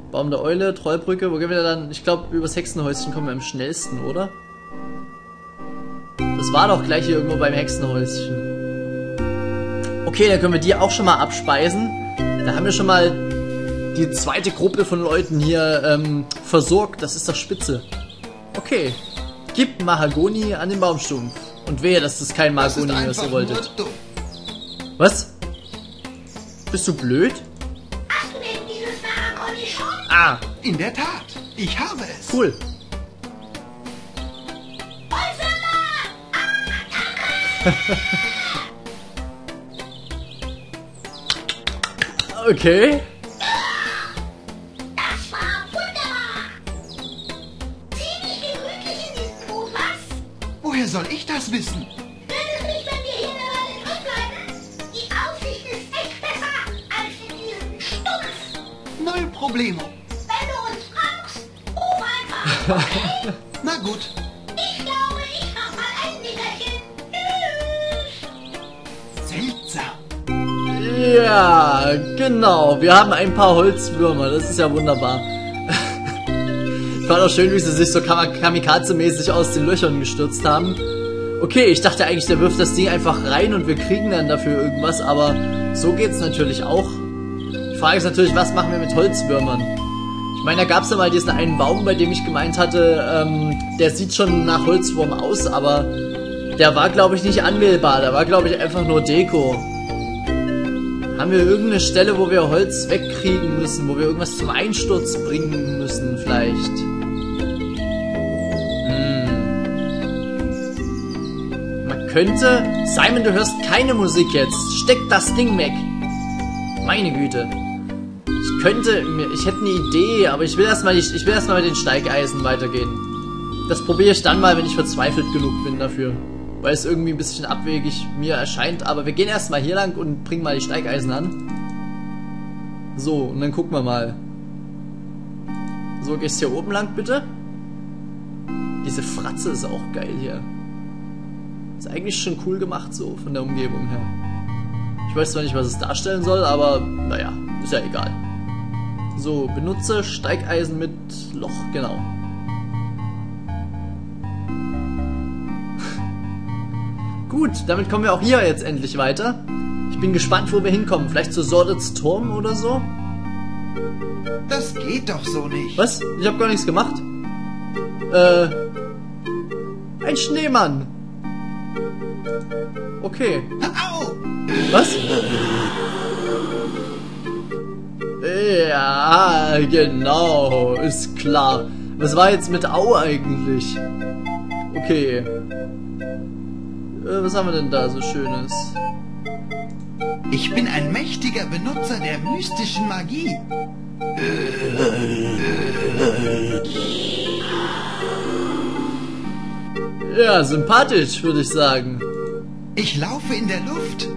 Baum der Eule, Trollbrücke. Wo gehen wir dann? Ich glaube, übers Hexenhäuschen kommen wir am schnellsten, oder? Das war doch gleich hier irgendwo beim Hexenhäuschen. Okay, dann können wir die auch schon mal abspeisen. Da haben wir schon mal die zweite Gruppe von Leuten hier versorgt. Das ist doch spitze. Okay. Gib Mahagoni an den Baumstumpf. Und wehe, dass das kein Mahagoni ist, was ihr wolltet. Was? Bist du blöd? Hast du denn dieses Mahagoni schon? Ah, In der Tat, ich habe es. cool. Okay. Das war wunderbar. Ziemlich gemütlich in diesem Boot, was? Woher soll ich das wissen? Würdest du nicht bei mir hier eine Weile drin bleiben? Die Aussicht ist echt besser als in diesem Stumpf. Null Problemo. Wenn du uns brauchst, ruf einfach. Okay? Na gut. Ich glaube, ich mach mal ein Nickerchen. Tschüss. Seltsam. Ja, genau. Wir haben ein paar Holzwürmer. Das ist ja wunderbar. Ich fand auch schön, wie sie sich so kamikaze-mäßig aus den Löchern gestürzt haben. Okay, ich dachte eigentlich, der wirft das Ding einfach rein und wir kriegen dann dafür irgendwas, aber so geht's natürlich auch. Die Frage ist natürlich, was machen wir mit Holzwürmern? Ich meine, da gab es ja mal diesen einen Baum, bei dem ich gemeint hatte, der sieht schon nach Holzwurm aus, aber der war, glaube ich, nicht anwählbar. Der war, glaube ich, einfach nur Deko. Haben wir irgendeine Stelle, wo wir Holz wegkriegen müssen, wo wir irgendwas zum Einsturz bringen müssen, vielleicht? Man könnte... Simon, du hörst keine Musik jetzt. Steck das Ding weg. Meine Güte. Ich hätte eine Idee, aber ich will erstmal mit den Steigeisen weitergehen. Das probiere ich dann mal, wenn ich verzweifelt genug bin dafür. Weil es irgendwie ein bisschen abwegig mir erscheint. Aber wir gehen erstmal hier lang und bringen mal die Steigeisen an. So, und dann gucken wir mal. So, gehst hier oben lang, bitte. Diese Fratze ist auch geil hier. Ist eigentlich schon cool gemacht, so, von der Umgebung her. Ich weiß zwar nicht, was es darstellen soll, aber naja, ist ja egal. So, benutze Steigeisen mit Loch, genau. Gut, damit kommen wir auch hier jetzt endlich weiter. Ich bin gespannt, wo wir hinkommen. Vielleicht zu Sordets Turm oder so? Das geht doch so nicht. Was? Ich habe gar nichts gemacht. Ein Schneemann. Okay. Au! Was? Ja, genau. Ist klar. Was war jetzt mit Au eigentlich? Okay. Was haben wir denn da so Schönes? Ich bin ein mächtiger Benutzer der mystischen Magie. Ja, sympathisch, würde ich sagen. Ich laufe in der Luft.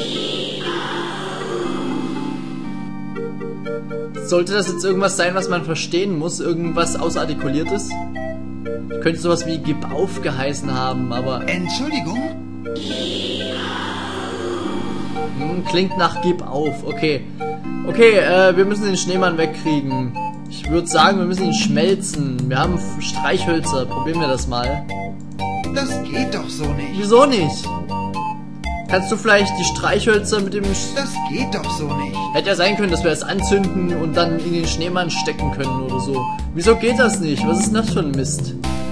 Sollte das jetzt irgendwas sein, was man verstehen muss? Irgendwas Ausartikuliertes? Könnte sowas wie Gib auf geheißen haben, aber... Entschuldigung? Klingt nach Gib auf, okay. Okay, wir müssen den Schneemann wegkriegen. Ich würde sagen, wir müssen ihn schmelzen. Wir haben Streichhölzer, probieren wir das mal. Das geht doch so nicht. Wieso nicht? Kannst du vielleicht die Streichhölzer mit dem... Das geht doch so nicht. Hätte ja sein können, dass wir es anzünden und dann in den Schneemann stecken können oder so. Wieso geht das nicht? Was ist denn das für ein Mist?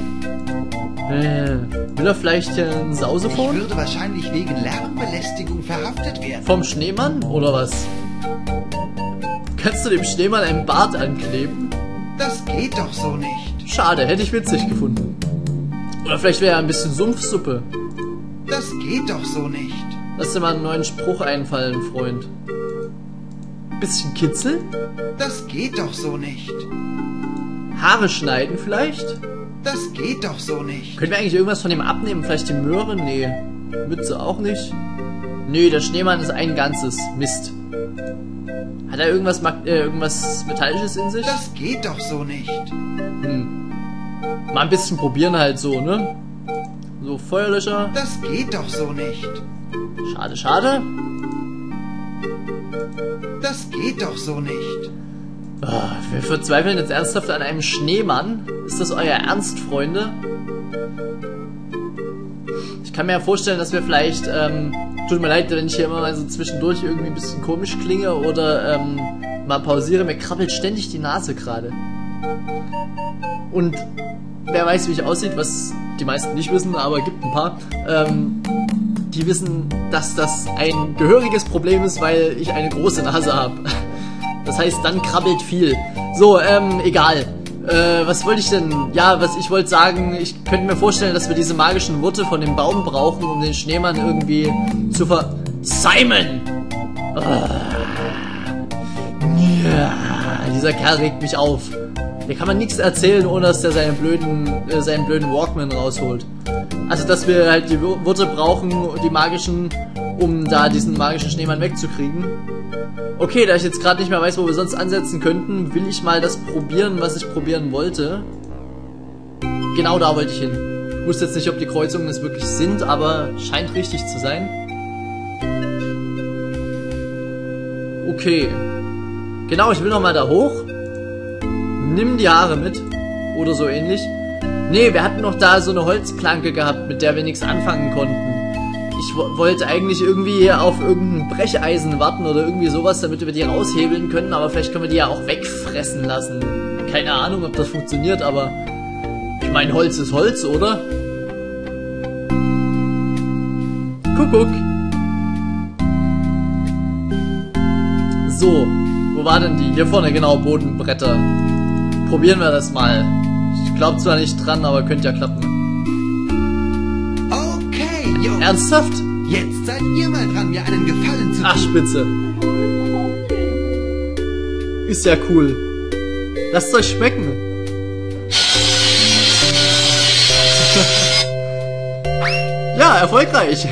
Will er vielleicht hier ein Ich Sausephon? würde wahrscheinlich wegen Lärmbelästigung verhaftet werden. Vom Schneemann oder was? Kannst du dem Schneemann einen Bart ankleben? Das geht doch so nicht. Schade, hätte ich witzig gefunden. Oder vielleicht wäre er ein bisschen Sumpfsuppe. Das geht doch so nicht. Lass dir mal einen neuen Spruch einfallen, Freund. Bisschen Kitzel? Das geht doch so nicht. Haare schneiden vielleicht? Das geht doch so nicht. Können wir eigentlich irgendwas von dem abnehmen? Vielleicht die Möhre? Nee. Mütze auch nicht. Nee, der Schneemann ist ein ganzes. Mist. Hat er irgendwas Metallisches in sich? Das geht doch so nicht. Mal ein bisschen probieren halt so, ne? So, Feuerlöscher. Das geht doch so nicht. Schade, schade. Das geht doch so nicht. Wir verzweifeln jetzt ernsthaft an einem Schneemann. Ist das euer Ernst, Freunde? Ich kann mir ja vorstellen, dass wir vielleicht, tut mir leid, wenn ich hier immer mal so zwischendurch irgendwie ein bisschen komisch klinge oder mal pausiere. Mir krabbelt ständig die Nase gerade. Und wer weiß, wie ich aussehe, was die meisten nicht wissen, aber gibt ein paar, die wissen, dass das ein gehöriges Problem ist, weil ich eine große Nase habe. Das heißt, dann krabbelt viel. So, egal. Was wollte ich denn? Ja, ich wollte sagen, ich könnte mir vorstellen, dass wir diese magischen Worte von dem Baum brauchen, um den Schneemann irgendwie zu Simon! Ja, dieser Kerl regt mich auf. Hier kann man nichts erzählen, ohne dass der seinen blöden Walkman rausholt. Also, dass wir halt die Worte brauchen, die magischen, um da diesen magischen Schneemann wegzukriegen. Okay, da ich jetzt gerade nicht mehr weiß, wo wir sonst ansetzen könnten, will ich mal das probieren, was ich probieren wollte. Genau da wollte ich hin. Ich wusste jetzt nicht, ob die Kreuzungen es wirklich sind, aber scheint richtig zu sein. Okay. Genau, ich will nochmal da hoch. Nimm die Haare mit. Oder so ähnlich. Nee, wir hatten noch da so eine Holzplanke gehabt, mit der wir nichts anfangen konnten. Ich wollte eigentlich irgendwie auf irgendein Brecheisen warten oder irgendwie sowas, damit wir die raushebeln können, aber vielleicht können wir die ja auch wegfressen lassen. Keine Ahnung, ob das funktioniert, aber ich meine, Holz ist Holz, oder? Kuckuck. So, wo war denn die? Hier vorne, genau, Bodenbretter. Probieren wir das mal. Ich glaube zwar nicht dran, aber könnte ja klappen. Okay, Jungs. Ernsthaft? Jetzt seid ihr mal dran, mir einen Gefallen zu tun. Ach, spitze. Ist ja cool. Lasst euch schmecken. Ja, erfolgreich.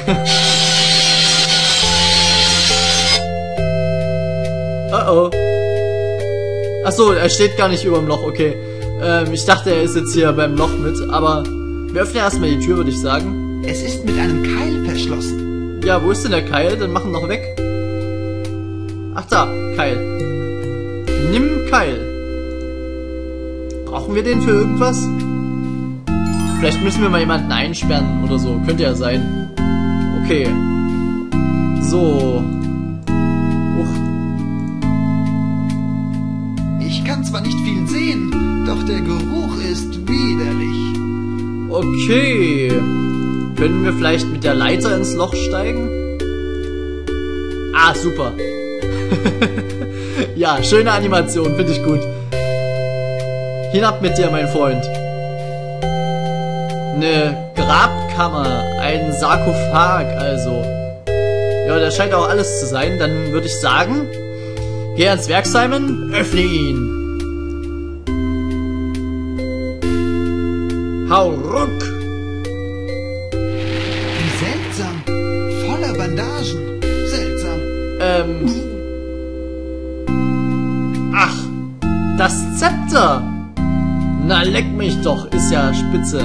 Oh. Achso, er steht gar nicht über dem Loch, okay. Ich dachte, er ist jetzt hier beim Loch mit, aber wir öffnen erstmal die Tür, würde ich sagen. Es ist mit einem Keil verschlossen. Ja, wo ist denn der Keil? Dann machen wir noch weg. Ach da, Keil. Nimm Keil. Brauchen wir den für irgendwas? Vielleicht müssen wir mal jemanden einsperren oder so. Könnte ja sein. Okay. So. Ich kann zwar nicht viel sehen, doch der Geruch ist widerlich. Okay. Können wir vielleicht mit der Leiter ins Loch steigen? Ah, super. Ja, schöne Animation, finde ich gut. Hinab mit dir, mein Freund. Eine Grabkammer, ein Sarkophag, also. Ja, das scheint auch alles zu sein. Dann würde ich sagen, geh ans Werk, Simon, öffne ihn. Hau ruck! Wie seltsam. Voller Bandagen. Seltsam. Ach, das Zepter! Na, leck mich doch, ist ja spitze.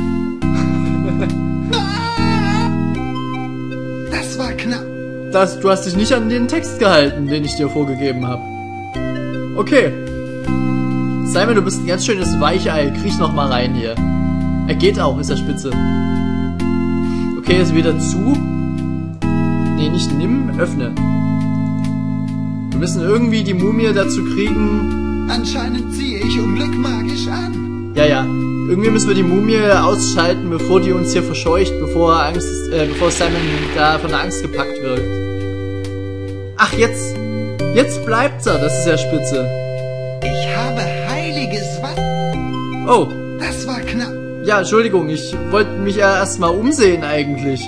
Das war knapp. Du hast dich nicht an den Text gehalten, den ich dir vorgegeben habe. Okay. Simon, du bist ein ganz schönes Weichei. Kriech noch mal rein hier. Er geht auch, ist ja spitze. Okay, ist wieder zu. Nee, nicht nimm, öffne. Wir müssen irgendwie die Mumie dazu kriegen. Anscheinend ziehe ich Unglück magisch an. Ja. Irgendwie müssen wir die Mumie ausschalten, bevor die uns hier verscheucht, bevor Simon da von der Angst gepackt wird. Ach, jetzt bleibt er. Das ist ja spitze. Ich habe heiliges Wasser. Oh. Das war knapp. Ja, Entschuldigung, ich wollte mich ja erstmal umsehen eigentlich.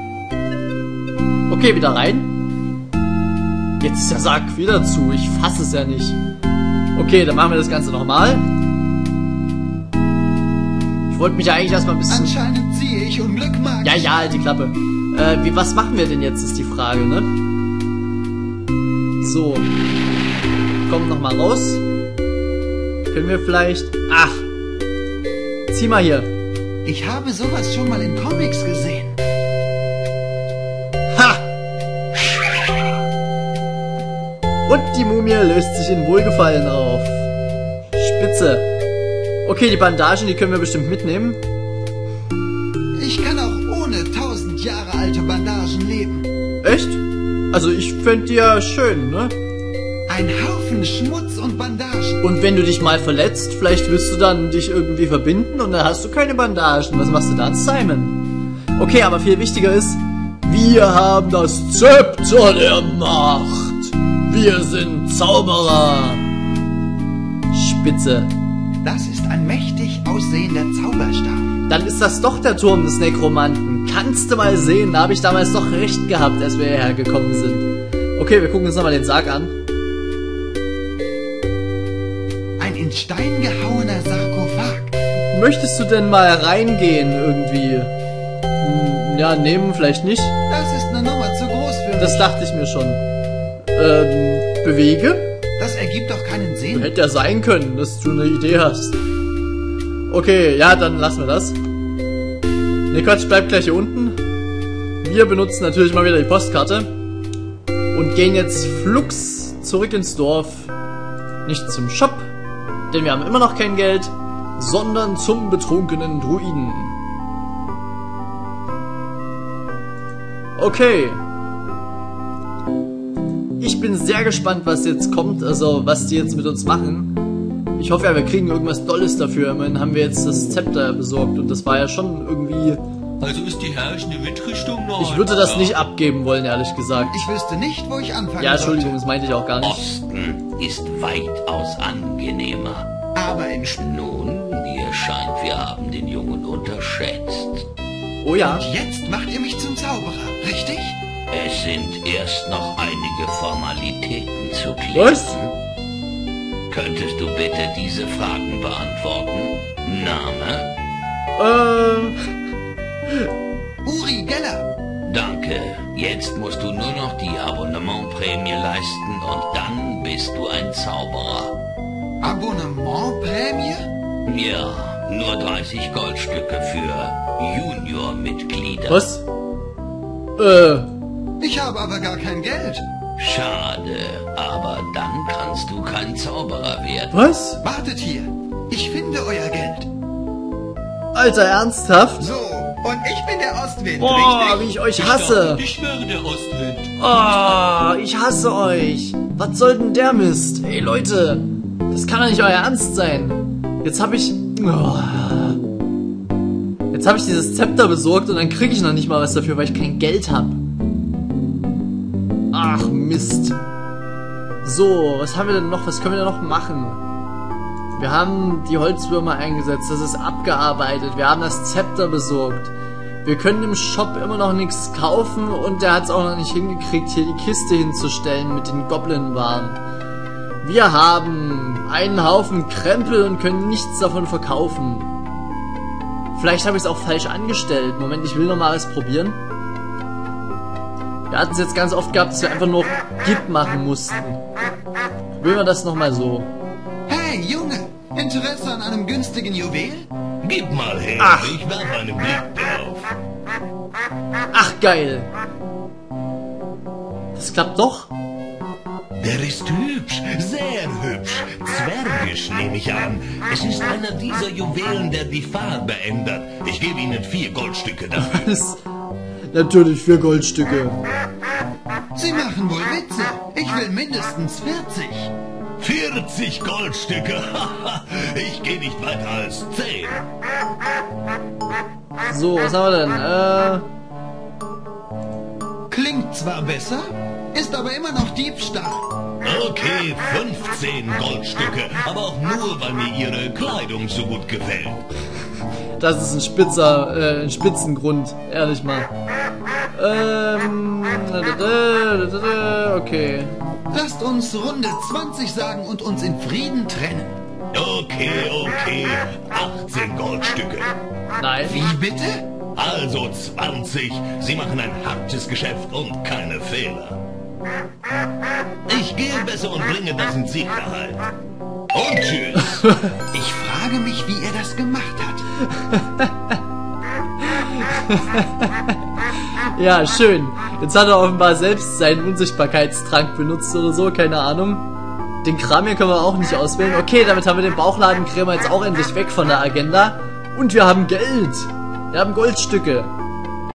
Okay, wieder rein. Jetzt ist der Sarg wieder zu. Ich fasse es ja nicht. Okay, dann machen wir das Ganze nochmal. Ich wollte mich ja eigentlich erstmal ein bisschen... Anscheinend ziehe ich Unglück magisch. Ja, halt die Klappe. Was machen wir denn jetzt, ist die Frage, ne? So. Kommen nochmal raus. Können wir vielleicht... Ach. Zieh mal hier. Ich habe sowas schon mal in Comics gesehen. Ha! Und die Mumie löst sich in Wohlgefallen auf. spitze. Okay, die Bandagen, die können wir bestimmt mitnehmen. Ich kann auch ohne 1000 Jahre alte Bandagen leben. Echt? Also ich fände die ja schön, ne? Ein Haufen Schmutz und Bandagen. Und wenn du dich mal verletzt, vielleicht willst du dann dich irgendwie verbinden und dann hast du keine Bandagen. Was machst du dann, Simon? Okay, aber viel wichtiger ist, wir haben das Zepter der Macht. Wir sind Zauberer. Spitze. Das ist ein mächtig aussehender Zauberstab. Dann ist das doch der Turm des Nekromanten. Kannst du mal sehen, da habe ich damals doch recht gehabt, als wir hierher gekommen sind. Okay, wir gucken uns nochmal den Sarg an. Ein in Stein gehauener Sarkophag. Möchtest du denn mal reingehen irgendwie? Ja, nehmen vielleicht nicht. Das ist eine Nummer zu groß für mich. Das dachte ich mir schon. Bewege? Das ergibt doch keinen Sinn. Hätte ja sein können, dass du eine Idee hast. Okay, ja, dann lassen wir das. Ne, Quatsch, bleibt gleich hier unten. Wir benutzen natürlich mal wieder die Postkarte. Und gehen jetzt flugs zurück ins Dorf. Nicht zum Shop, denn wir haben immer noch kein Geld, sondern zum betrunkenen Druiden. Okay. Ich bin sehr gespannt, was jetzt kommt, also was die jetzt mit uns machen. Ich hoffe ja, wir kriegen irgendwas Dolles dafür. Immerhin haben wir jetzt das Zepter besorgt und das war ja schon irgendwie... Also ist die herrschende Windrichtung noch... Ich würde das nicht abgeben wollen, ehrlich gesagt. Ich wüsste nicht, wo ich anfangen Ja, Entschuldigung, sollte. das meinte ich auch gar nicht. Osten ist weitaus angenehmer. Aber in Nun, mir scheint, wir haben den Jungen unterschätzt. Oh ja. Jetzt macht ihr mich zum Zauberer, richtig? Es sind erst noch einige Formalitäten zu klären. Was? Könntest du bitte diese Fragen beantworten? Name? Uri Geller. Danke. Jetzt musst du nur noch die Abonnementprämie leisten und dann bist du ein Zauberer. Abonnementprämie? Ja, nur 30 Goldstücke für Junior-Mitglieder. Was? Ich habe aber gar kein Geld. Schade, aber dann kannst du kein Zauberer werden. Was? Wartet hier. Ich finde euer Geld. Alter, ernsthaft? So, und ich bin der Ostwind, Boah, richtig? wie ich euch hasse. Ich wäre der Ostwind. Oh, ich hasse euch. Was soll denn der Mist? Ey, Leute, das kann doch nicht euer Ernst sein. Jetzt habe ich... Oh. Jetzt habe ich dieses Zepter besorgt und dann kriege ich noch nicht mal was dafür, weil ich kein Geld habe. Ach, Mist. So, was haben wir denn noch? Was können wir denn noch machen? Wir haben die Holzwürmer eingesetzt. Das ist abgearbeitet. Wir haben das Zepter besorgt. Wir können im Shop immer noch nichts kaufen und der hat es auch noch nicht hingekriegt, hier die Kiste hinzustellen mit den Goblin-Waren. Wir haben einen Haufen Krempel und können nichts davon verkaufen. Vielleicht habe ich es auch falsch angestellt. Moment, ich will noch mal was probieren. Wir hatten es jetzt ganz oft gehabt, dass wir einfach nur Gip machen mussten. Probieren wir das nochmal so. Hey, Junge, Interesse an einem günstigen Juwel? Gib mal her, Ach. ich werfe einen Blick drauf. Ach, geil. Das klappt doch. Der ist hübsch, sehr hübsch. Zwergisch nehme ich an. Es ist einer dieser Juwelen, der die Farbe ändert. Ich gebe Ihnen 4 Goldstücke dafür. Das natürlich 4 Goldstücke. Sie machen wohl Witze. Ich will mindestens 40. 40 Goldstücke? Ich gehe nicht weiter als 10. So, was haben wir denn? Klingt zwar besser, ist aber immer noch Diebstahl. Okay, 15 Goldstücke. Aber auch nur, weil mir Ihre Kleidung so gut gefällt. Das ist ein Spitzengrund, ehrlich mal. Okay. Lasst uns Runde 20 sagen und uns in Frieden trennen. Okay. 18 Goldstücke. Nein. Wie bitte? Also 20. Sie machen ein hartes Geschäft und keine Fehler. Ich gehe besser und bringe das in Sicherheit. Und tschüss. Ich frage mich, wie er das gemacht hat. Ja, schön. Jetzt hat er offenbar selbst seinen Unsichtbarkeitstrank benutzt oder so, keine Ahnung. Den Kram hier können wir auch nicht auswählen. Okay, damit haben wir den Bauchladenkrämer jetzt auch endlich weg von der Agenda. Und wir haben Geld. Wir haben Goldstücke.